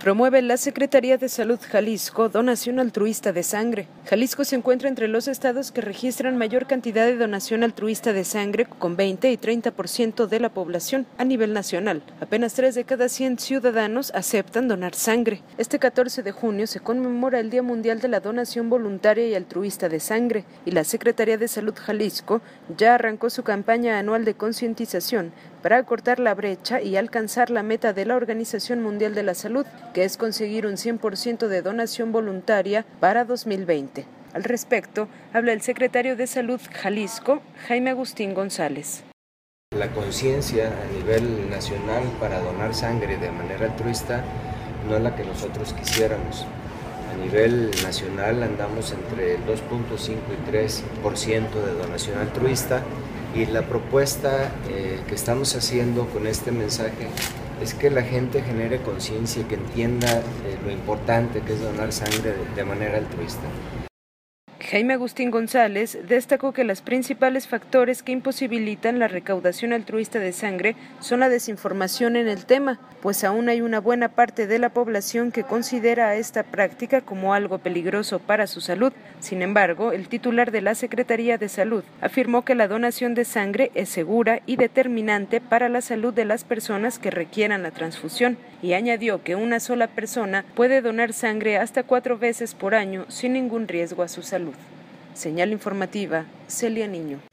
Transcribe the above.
Promueve la Secretaría de Salud Jalisco donación altruista de sangre. Jalisco se encuentra entre los estados que registran mayor cantidad de donación altruista de sangre, con 20 y 30% de la población a nivel nacional. Apenas 3 de cada 100 ciudadanos aceptan donar sangre. Este 14 de junio se conmemora el Día Mundial de la Donación Voluntaria y Altruista de Sangre, y la Secretaría de Salud Jalisco ya arrancó su campaña anual de concientización para acortar la brecha y alcanzar la meta de la Organización Mundial de la Salud, que es conseguir un 100% de donación voluntaria para 2020. Al respecto, habla el secretario de Salud Jalisco, Jaime Agustín González. La conciencia a nivel nacional para donar sangre de manera altruista no es la que nosotros quisiéramos. A nivel nacional andamos entre el 2.5 y 3% de donación altruista, y la propuesta que estamos haciendo con este mensaje es que la gente genere conciencia y que entienda lo importante que es donar sangre de manera altruista. Jaime Agustín González destacó que los principales factores que imposibilitan la recaudación altruista de sangre son la desinformación en el tema, pues aún hay una buena parte de la población que considera a esta práctica como algo peligroso para su salud. Sin embargo, el titular de la Secretaría de Salud afirmó que la donación de sangre es segura y determinante para la salud de las personas que requieran la transfusión, y añadió que una sola persona puede donar sangre hasta 4 veces por año sin ningún riesgo a su salud. Señal informativa, Celia Niño.